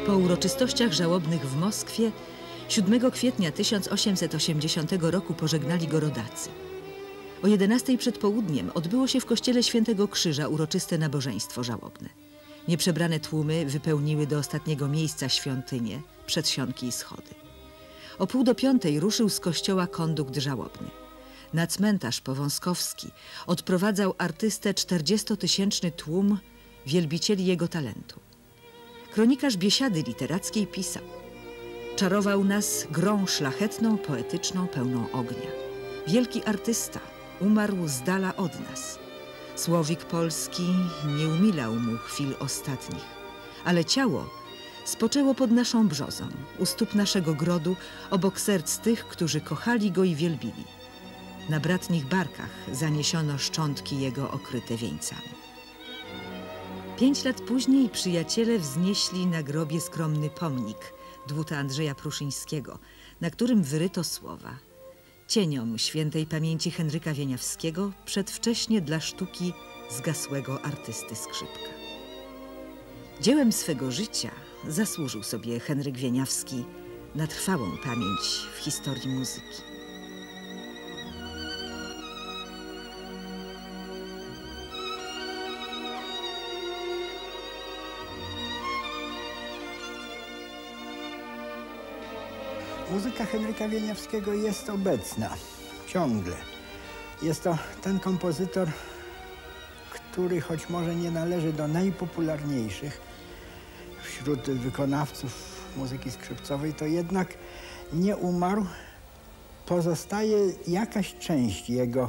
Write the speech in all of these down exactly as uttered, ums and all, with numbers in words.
Po uroczystościach żałobnych w Moskwie siódmego kwietnia tysiąc osiemset osiemdziesiątego roku pożegnali go rodacy. O jedenastej przed południem odbyło się w kościele Świętego Krzyża uroczyste nabożeństwo żałobne. Nieprzebrane tłumy wypełniły do ostatniego miejsca świątynię, przedsionki i schody. O pół do piątej ruszył z kościoła kondukt żałobny. Na cmentarz Powązkowski odprowadzał artystę czterdziestotysięczny tłum wielbicieli jego talentu. Kronikarz Biesiady Literackiej pisał: czarował nas grą szlachetną, poetyczną, pełną ognia. Wielki artysta umarł z dala od nas. Słowik polski nie umilał mu chwil ostatnich, ale ciało spoczęło pod naszą brzozą, u stóp naszego grodu, obok serc tych, którzy kochali go i wielbili. Na bratnich barkach zaniesiono szczątki jego okryte wieńcami. Pięć lat później przyjaciele wznieśli na grobie skromny pomnik dłuta Andrzeja Pruszyńskiego, na którym wyryto słowa: cieniom świętej pamięci Henryka Wieniawskiego, przedwcześnie dla sztuki zgasłego artysty skrzypka. Dziełem swego życia zasłużył sobie Henryk Wieniawski na trwałą pamięć w historii muzyki. Muzyka Henryka Wieniawskiego jest obecna ciągle. Jest to ten kompozytor, który choć może nie należy do najpopularniejszych wśród wykonawców muzyki skrzypcowej, to jednak nie umarł. Pozostaje jakaś część jego,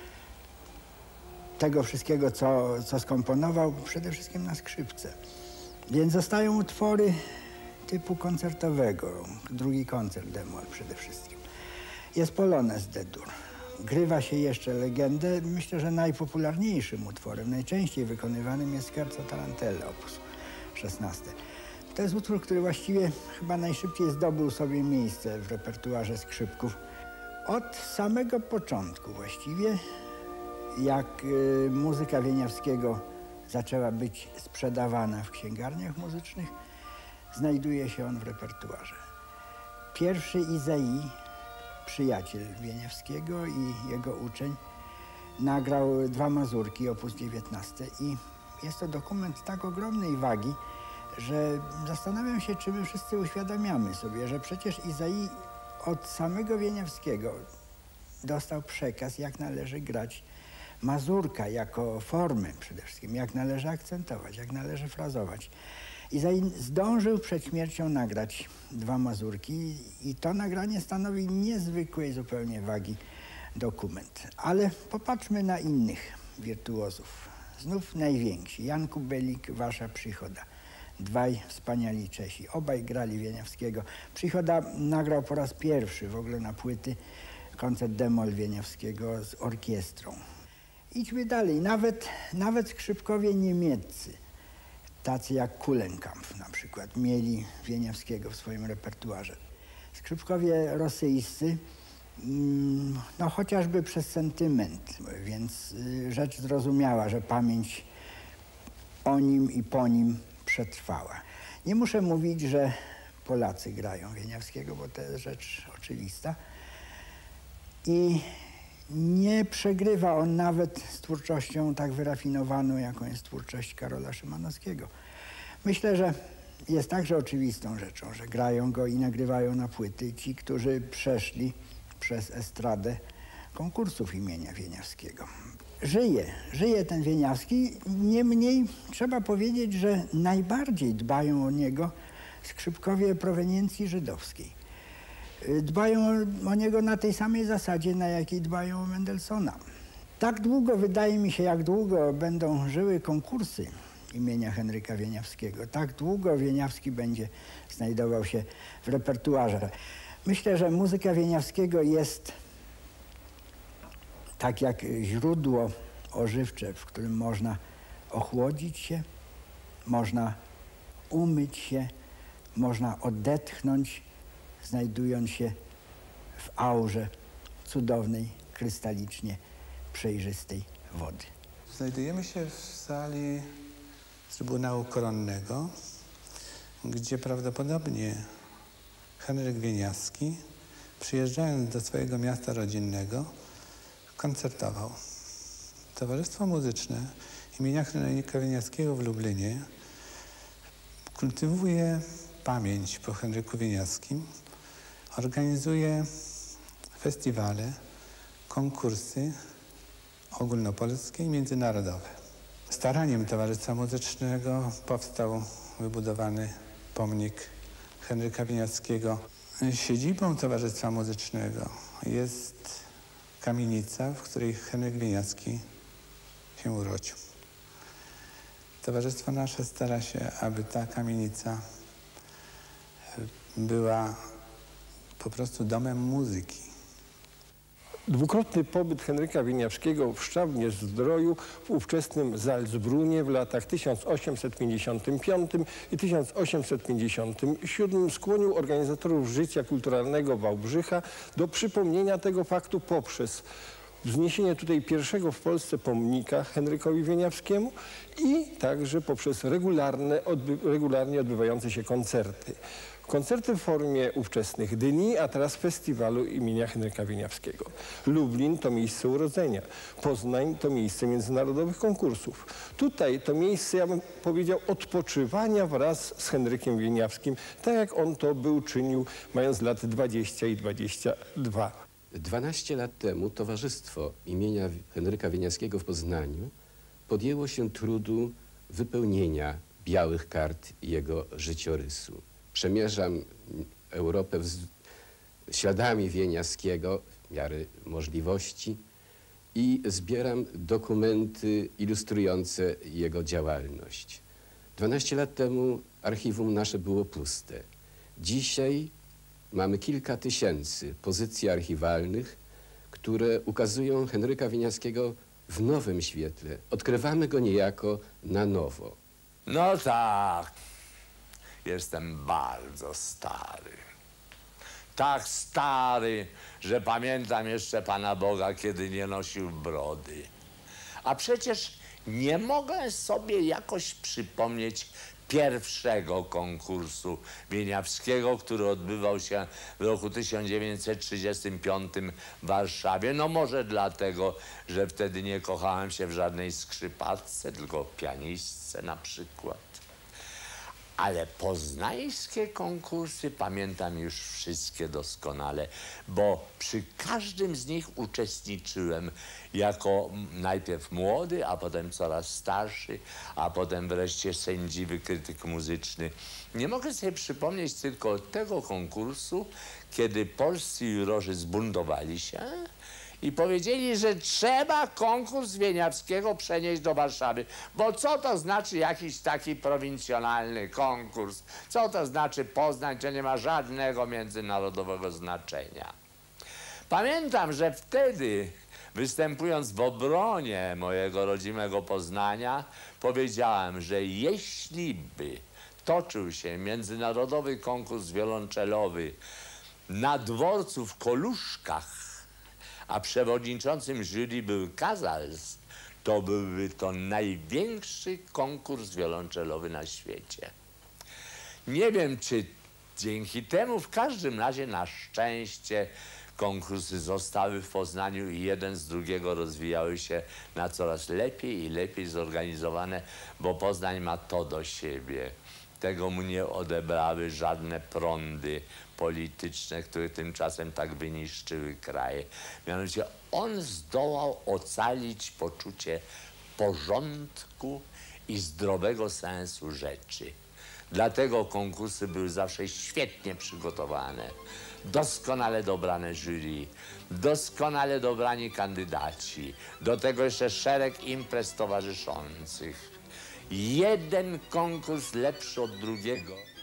tego wszystkiego, co, co skomponował, przede wszystkim na skrzypce. Więc zostają utwory typu koncertowego, drugi koncert d-moll przede wszystkim. Jest Polonez D-dur. Grywa się jeszcze legendę. Myślę, że najpopularniejszym utworem, najczęściej wykonywanym jest Scherzo Tarantelle, opus szesnaście. To jest utwór, który właściwie chyba najszybciej zdobył sobie miejsce w repertuarze skrzypków. Od samego początku właściwie, jak y, muzyka Wieniawskiego zaczęła być sprzedawana w księgarniach muzycznych, znajduje się on w repertuarze. Pierwszy Izai, przyjaciel Wieniawskiego i jego uczeń, nagrał dwa mazurki, opus dziewiętnaście, i jest to dokument tak ogromnej wagi, że zastanawiam się, czy my wszyscy uświadamiamy sobie, że przecież Izai od samego Wieniawskiego dostał przekaz, jak należy grać mazurka jako formę przede wszystkim, jak należy akcentować, jak należy frazować. Izai zdążył przed śmiercią nagrać dwa mazurki i to nagranie stanowi niezwykłej zupełnie wagi dokument. Ale popatrzmy na innych wirtuozów. Znów najwięksi. Jan Kubelik, Wasza przychoda. Dwaj wspaniali Czesi. Obaj grali Wieniawskiego. Przychoda nagrał po raz pierwszy w ogóle na płyty koncert d-moll Wieniawskiego z orkiestrą. Idźmy dalej. Nawet, nawet skrzypkowie niemieccy, tacy jak Kulenkampf na przykład, mieli Wieniawskiego w swoim repertuarze. Skrzypkowie rosyjscy, no chociażby przez sentyment, więc rzecz zrozumiała, że pamięć o nim i po nim przetrwała. Nie muszę mówić, że Polacy grają Wieniawskiego, bo to jest rzecz oczywista. I nie przegrywa on nawet z twórczością tak wyrafinowaną, jaką jest twórczość Karola Szymanowskiego. Myślę, że jest także oczywistą rzeczą, że grają go i nagrywają na płyty ci, którzy przeszli przez estradę konkursów imienia Wieniawskiego. Żyje, żyje ten Wieniawski. Niemniej trzeba powiedzieć, że najbardziej dbają o niego skrzypkowie proweniencji żydowskiej. Dbają o niego na tej samej zasadzie, na jakiej dbają o Mendelssohna. Tak długo, wydaje mi się, jak długo będą żyły konkursy imienia Henryka Wieniawskiego, tak długo Wieniawski będzie znajdował się w repertuarze. Myślę, że muzyka Wieniawskiego jest tak jak źródło ożywcze, w którym można ochłodzić się, można umyć się, można odetchnąć, znajdując się w aurze cudownej, krystalicznie przejrzystej wody. Znajdujemy się w sali Trybunału Koronnego, gdzie prawdopodobnie Henryk Wieniawski, przyjeżdżając do swojego miasta rodzinnego, koncertował. Towarzystwo Muzyczne imienia Henryka Wieniawskiego w Lublinie kultywuje pamięć po Henryku Wieniawskim, organizuje festiwale, konkursy ogólnopolskie i międzynarodowe. Staraniem Towarzystwa Muzycznego powstał wybudowany pomnik Henryka Wieniawskiego. Siedzibą Towarzystwa Muzycznego jest kamienica, w której Henryk Wieniawski się urodził. Towarzystwo nasze stara się, aby ta kamienica była po prostu domem muzyki. Dwukrotny pobyt Henryka Wieniawskiego w Szczawnie-Zdroju w ówczesnym Salzbrunie w latach tysiąc osiemset pięćdziesiątym piątym i tysiąc osiemset pięćdziesiątym siódmym skłonił organizatorów życia kulturalnego Wałbrzycha do przypomnienia tego faktu poprzez wzniesienie tutaj pierwszego w Polsce pomnika Henrykowi Wieniawskiemu i także poprzez regularne, odby regularnie odbywające się koncerty. Koncerty w formie ówczesnych dni, a teraz festiwalu imienia Henryka Wieniawskiego. Lublin to miejsce urodzenia, Poznań to miejsce międzynarodowych konkursów. Tutaj to miejsce, ja bym powiedział, odpoczywania wraz z Henrykiem Wieniawskim, tak jak on to był czynił, mając lat dwadzieścia i dwadzieścia dwa. dwanaście lat temu Towarzystwo imienia Henryka Wieniawskiego w Poznaniu podjęło się trudu wypełnienia białych kart jego życiorysu. Przemierzam Europę śladami Wieniawskiego w miarę możliwości i zbieram dokumenty ilustrujące jego działalność. dwanaście lat temu archiwum nasze było puste. Dzisiaj mamy kilka tysięcy pozycji archiwalnych, które ukazują Henryka Wieniawskiego w nowym świetle. Odkrywamy go niejako na nowo. No tak. Jestem bardzo stary. Tak stary, że pamiętam jeszcze Pana Boga, kiedy nie nosił brody. A przecież nie mogę sobie jakoś przypomnieć pierwszego konkursu Wieniawskiego, który odbywał się w roku tysiąc dziewięćset trzydziestym piątym w Warszawie. No może dlatego, że wtedy nie kochałem się w żadnej skrzypatce, tylko pianistce na przykład. Ale poznańskie konkursy pamiętam już wszystkie doskonale, bo przy każdym z nich uczestniczyłem jako najpierw młody, a potem coraz starszy, a potem wreszcie sędziwy krytyk muzyczny. Nie mogę sobie przypomnieć tylko tego konkursu, kiedy polscy jurorzy zbuntowali się i powiedzieli, że trzeba konkurs Wieniawskiego przenieść do Warszawy. Bo co to znaczy jakiś taki prowincjonalny konkurs? Co to znaczy Poznań, że nie ma żadnego międzynarodowego znaczenia? Pamiętam, że wtedy, występując w obronie mojego rodzimego Poznania, powiedziałem, że jeśli by toczył się międzynarodowy konkurs wiolonczelowy na dworcu w Koluszkach, a przewodniczącym jury był Casals, to byłby to największy konkurs wiolonczelowy na świecie. Nie wiem, czy dzięki temu, w każdym razie na szczęście konkursy zostały w Poznaniu i jeden z drugiego rozwijały się na coraz lepiej i lepiej zorganizowane, bo Poznań ma to do siebie. Tego mu nie odebrały żadne prądy polityczne, które tymczasem tak wyniszczyły kraje. Mianowicie on zdołał ocalić poczucie porządku i zdrowego sensu rzeczy. Dlatego konkursy były zawsze świetnie przygotowane, doskonale dobrane jury, doskonale dobrani kandydaci, do tego jeszcze szereg imprez towarzyszących. Jeden konkurs lepszy od drugiego.